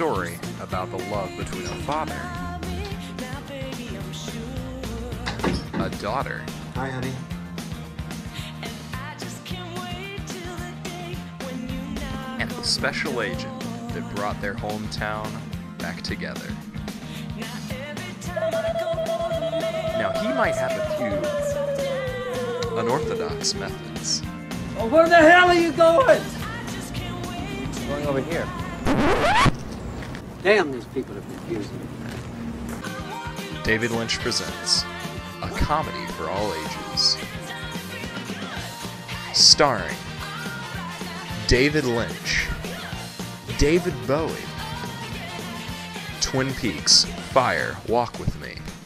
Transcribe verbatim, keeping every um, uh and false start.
story about the love between a father, a daughter, Hi, honey. and the special agent that brought their hometown back together. Now, he might have a few unorthodox methods. Oh, where the hell are you going? I'm going over here. Damn, these people are confusing me. David Lynch presents a comedy for all ages. Starring David Lynch, David Bowie, Twin Peaks, Fire, Walk With Me,